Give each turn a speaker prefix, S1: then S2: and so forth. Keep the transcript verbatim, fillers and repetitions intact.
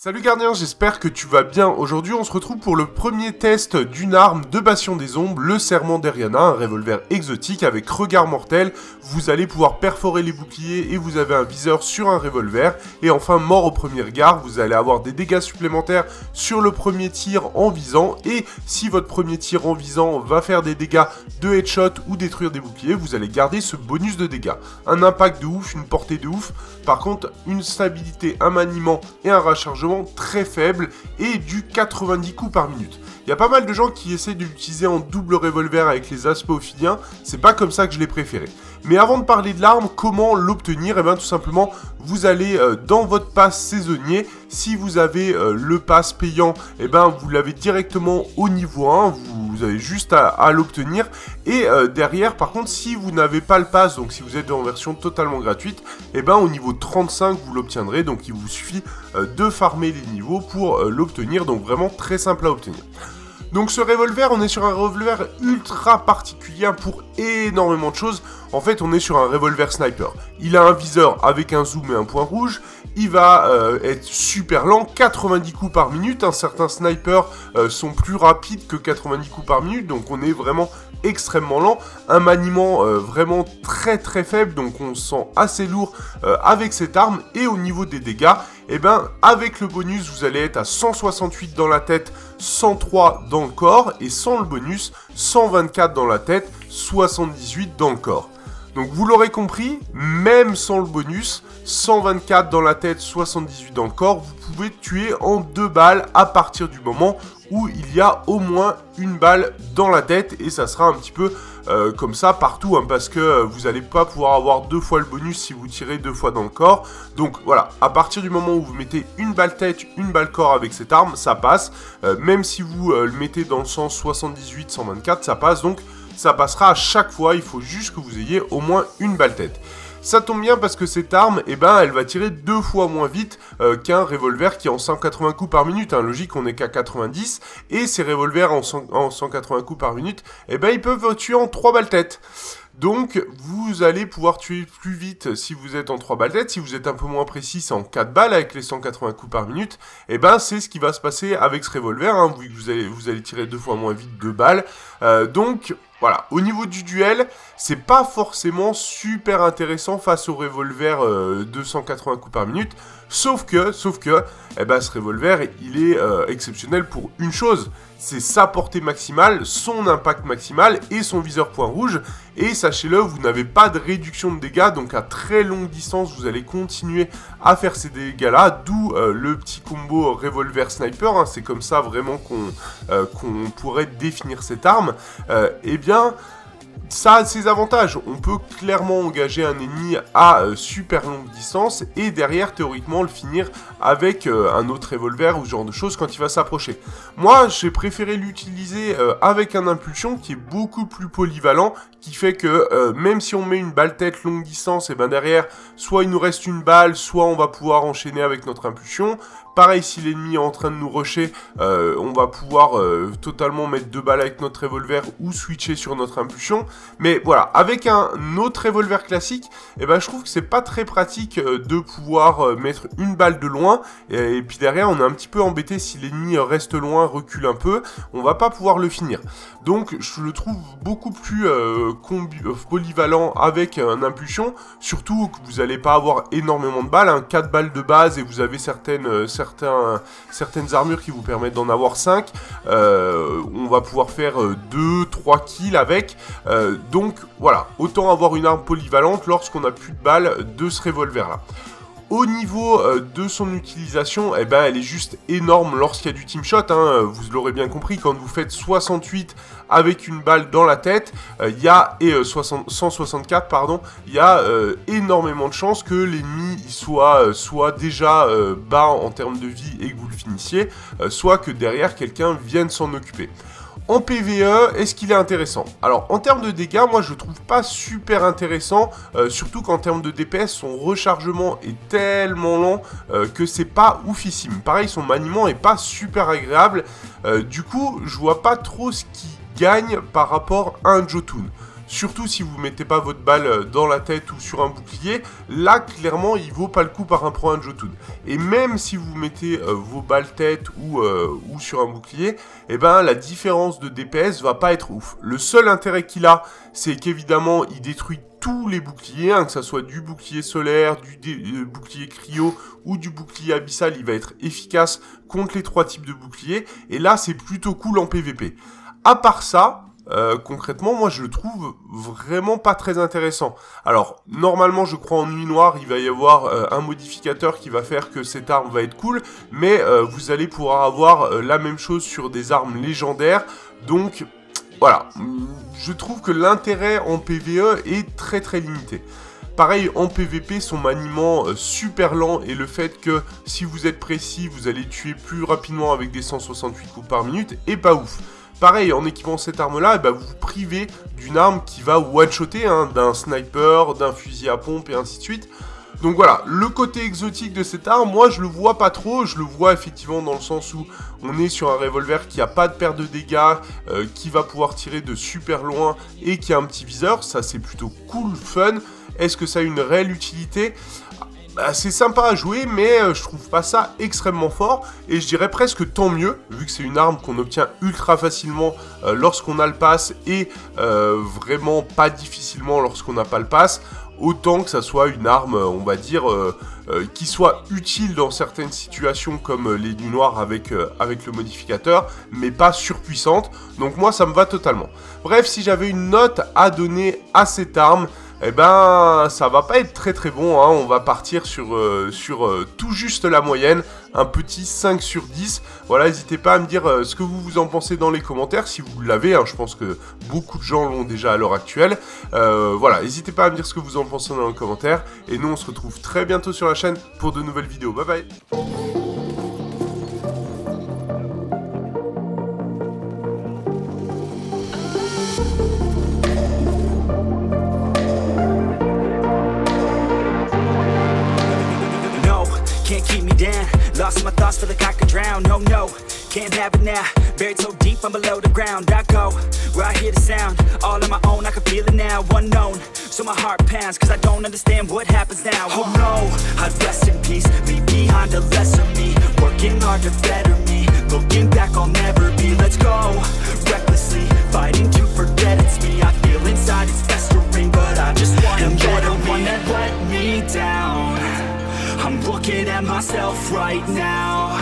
S1: Salut gardien, j'espère que tu vas bien. Aujourd'hui, on se retrouve pour le premier test d'une arme de Bastion des Ombres, le Serment d'Eriana, un revolver exotique avec regard mortel. Vous allez pouvoir perforer les boucliers et vous avez un viseur sur un revolver. Et enfin, mort au premier regard, vous allez avoir des dégâts supplémentaires sur le premier tir en visant. Et si votre premier tir en visant va faire des dégâts de headshot ou détruire des boucliers, vous allez garder ce bonus de dégâts. Un impact de ouf, une portée de ouf. Par contre, une stabilité, un maniement et un rechargement très faible et du quatre-vingt-dix coups par minute. Il y a pas mal de gens qui essaient de l'utiliser en double revolver avec les aspophidiens, c'est pas comme ça que je l'ai préféré. Mais avant de parler de l'arme, comment l'obtenir? Et bien tout simplement, vous allez euh, dans votre pass saisonnier, si vous avez euh, le pass payant, et ben vous l'avez directement au niveau un, vous, vous avez juste à, à l'obtenir. Et euh, derrière, par contre, si vous n'avez pas le pass, donc si vous êtes en version totalement gratuite, et ben au niveau trente-cinq, vous l'obtiendrez, donc il vous suffit euh, de farmer les niveaux pour euh, l'obtenir, donc vraiment très simple à obtenir. Donc ce revolver, on est sur un revolver ultra particulier pour énormément de choses. En fait, on est sur un revolver sniper. Il a un viseur avec un zoom et un point rouge. Il va euh, être super lent, quatre-vingt-dix coups par minute. Un certain sniper euh, sont plus rapides que quatre-vingt-dix coups par minute, donc on est vraiment extrêmement lent. Un maniement euh, vraiment très très faible, donc on se sent assez lourd euh, avec cette arme. Et au niveau des dégâts, et ben avec le bonus, vous allez être à cent soixante-huit dans la tête, cent trois dans le corps, et sans le bonus, cent vingt-quatre dans la tête, soixante-dix-huit dans le corps. Donc vous l'aurez compris, même sans le bonus, cent vingt-quatre dans la tête, soixante-dix-huit dans le corps, vous pouvez tuer en deux balles à partir du moment où il y a au moins une balle dans la tête, et ça sera un petit peu euh, comme ça partout, hein, parce que euh, vous n'allez pas pouvoir avoir deux fois le bonus si vous tirez deux fois dans le corps. Donc voilà, à partir du moment où vous mettez une balle tête, une balle corps avec cette arme, ça passe. Euh, même si vous euh, le mettez dans le sens soixante-dix-huit cent vingt-quatre, ça passe, donc ça passera à chaque fois, il faut juste que vous ayez au moins une balle tête. Ça tombe bien parce que cette arme, eh ben, elle va tirer deux fois moins vite euh, qu'un revolver qui est en cent quatre-vingts coups par minute. Hein. Logique, on n'est qu'à quatre-vingt-dix. Et ces revolvers en, cent, en cent quatre-vingts coups par minute, eh ben, ils peuvent tuer en trois balles tête. Donc, vous allez pouvoir tuer plus vite si vous êtes en trois balles tête. Si vous êtes un peu moins précis, c'est en quatre balles avec les cent quatre-vingts coups par minute. Et ben, c'est ce qui va se passer avec ce revolver, hein, vu que vous allez, vous allez tirer deux fois moins vite deux balles. Euh, donc, voilà. Au niveau du duel, c'est pas forcément super intéressant face au revolver euh, de cent quatre-vingts coups par minute. Sauf que, sauf que, eh ben, ce revolver, il est euh, exceptionnel pour une chose. C'est sa portée maximale, son impact maximal et son viseur point rouge. Et sachez-le, vous n'avez pas de réduction de dégâts, donc à très longue distance, vous allez continuer à faire ces dégâts-là, d'où euh, le petit combo revolver sniper, hein, c'est comme ça vraiment qu'on euh, qu'on pourrait définir cette arme. Euh, eh bien, ça a ses avantages, on peut clairement engager un ennemi à euh, super longue distance et derrière théoriquement le finir avec euh, un autre revolver ou ce genre de choses quand il va s'approcher. Moi j'ai préféré l'utiliser euh, avec un impulsion qui est beaucoup plus polyvalent, qui fait que euh, même si on met une balle tête longue distance, et ben derrière soit il nous reste une balle, soit on va pouvoir enchaîner avec notre impulsion. Pareil, si l'ennemi est en train de nous rusher, euh, on va pouvoir euh, totalement mettre deux balles avec notre revolver ou switcher sur notre impulsion. Mais voilà, avec un autre revolver classique, eh ben, je trouve que c'est pas très pratique euh, de pouvoir euh, mettre une balle de loin. Et, et puis derrière, on est un petit peu embêté si l'ennemi reste loin, recule un peu, on va pas pouvoir le finir. Donc, je le trouve beaucoup plus euh, polyvalent avec un impulsion. Surtout que vous n'allez pas avoir énormément de balles, hein, quatre balles de base et vous avez certaines... Euh, Certains, certaines armures qui vous permettent d'en avoir cinq, euh, on va pouvoir faire deux trois kills avec, euh, donc voilà, autant avoir une arme polyvalente lorsqu'on n'a plus de balles de ce revolver là. Au niveau euh, de son utilisation, eh ben, elle est juste énorme lorsqu'il y a du team shot, hein, vous l'aurez bien compris, quand vous faites soixante-huit avec une balle dans la tête, il euh, y a, et euh, soixante, cent soixante-quatre, pardon, il y a euh, énormément de chances que l'ennemi soit, euh, soit déjà euh, bas en termes de vie et que vous le finissiez, euh, soit que derrière quelqu'un vienne s'en occuper. En P V E, est-ce qu'il est intéressant? Alors, en termes de dégâts, moi, je le trouve pas super intéressant, euh, surtout qu'en termes de D P S, son rechargement est tellement lent euh, que c'est pas oufissime. Pareil, son maniement est pas super agréable, euh, du coup, je vois pas trop ce qui gagne par rapport à un Jotun. surtout si vous mettez pas votre balle dans la tête ou sur un bouclier, là clairement il vaut pas le coup par rapport à un Jotun. Et même si vous mettez euh, vos balles tête ou, euh, ou sur un bouclier, eh ben la différence de D P S va pas être ouf. Le seul intérêt qu'il a, c'est qu'évidemment il détruit tous les boucliers, hein, que ça soit du bouclier solaire, du euh, bouclier cryo ou du bouclier abyssal, il va être efficace contre les trois types de boucliers, et là c'est plutôt cool en P V P. À part ça, euh, concrètement, moi je le trouve vraiment pas très intéressant. Alors, normalement je crois en nuit noire, il va y avoir euh, un modificateur qui va faire que cette arme va être cool, mais euh, vous allez pouvoir avoir euh, la même chose sur des armes légendaires, donc... Voilà, je trouve que l'intérêt en P V E est très très limité. Pareil, en P V P, son maniement euh, super lent et le fait que si vous êtes précis, vous allez tuer plus rapidement avec des cent soixante-huit coups par minute est pas ouf. Pareil, en équipant cette arme-là, eh ben, vous vous privez d'une arme qui va one-shotter, hein, d'un sniper, d'un fusil à pompe et ainsi de suite. Donc voilà, le côté exotique de cette arme, moi je le vois pas trop, je le vois effectivement dans le sens où on est sur un revolver qui a pas de perte de dégâts, euh, qui va pouvoir tirer de super loin et qui a un petit viseur, ça c'est plutôt cool, fun. Est-ce que ça a une réelle utilité ? Bah, c'est sympa à jouer, mais euh, je trouve pas ça extrêmement fort, et je dirais presque tant mieux, vu que c'est une arme qu'on obtient ultra facilement euh, lorsqu'on a le pass, et euh, vraiment pas difficilement lorsqu'on n'a pas le pass. Autant que ça soit une arme, on va dire, euh, euh, qui soit utile dans certaines situations comme les nuits noires avec, euh, avec le modificateur, mais pas surpuissante. Donc moi, ça me va totalement. Bref, si j'avais une note à donner à cette arme, eh ben, ça va pas être très très bon, hein. On va partir sur, euh, sur euh, tout juste la moyenne, un petit cinq sur dix. Voilà, n'hésitez pas à me dire euh, ce que vous vous en pensez dans les commentaires, si vous l'avez, hein. Je pense que beaucoup de gens l'ont déjà à l'heure actuelle. Euh, voilà, n'hésitez pas à me dire ce que vous en pensez dans les commentaires, et nous on se retrouve très bientôt sur la chaîne pour de nouvelles vidéos. Bye bye.
S2: Lost my thoughts, feel like I could drown. No, no, can't have it now. Buried so deep, I'm below the ground. I go where I hear the sound. All on my own, I can feel it now. Unknown, so my heart pounds, cause I don't understand what happens now. Oh no, I'd rest in peace, leave behind a lesser me. Working hard to better me. Looking back, I'll never be. Let's go, recklessly, fighting to forget it's me. I feel inside it's festering, but I just wanna be. You're the one that let me down. I'm looking at myself right now.